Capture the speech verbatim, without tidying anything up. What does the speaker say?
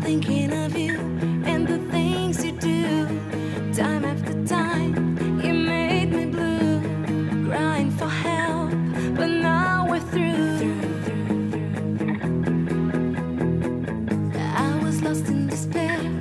thinking of you and the things you do. Time after time, you made me blue, crying for help, but now we're through. I was lost in despair,